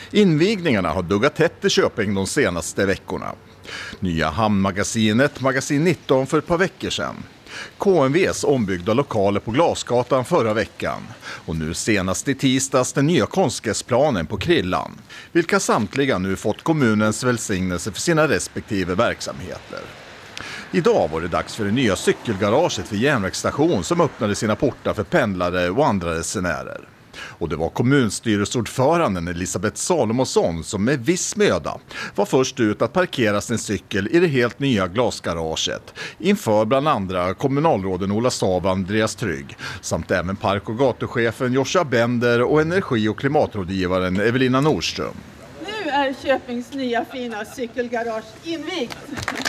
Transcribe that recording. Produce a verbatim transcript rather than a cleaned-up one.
Invigningarna har duggat tätt i Köping de senaste veckorna. Nya hamnmagasinet, magasin nitton för ett par veckor sedan. K M V:s ombyggda lokaler på Glasgatan förra veckan. Och nu senast i tisdags den nya konstgräsplanen på Krillan. Vilka samtliga nu fått kommunens välsignelse för sina respektive verksamheter. Idag var det dags för det nya cykelgaraget vid järnvägsstation som öppnade sina portar för pendlare och andra resenärer. Och det var kommunstyrelseordföranden Elisabeth Salomonsson som med viss möda var först ut att parkera sin cykel i det helt nya glasgaraget inför bland andra kommunalråden Ola Sav och Andreas Trygg samt även park- och gatuchefen Joshua Bender och energi- och klimatrådgivaren Evelina Nordström. Nu är Köpings nya fina cykelgarage invigt.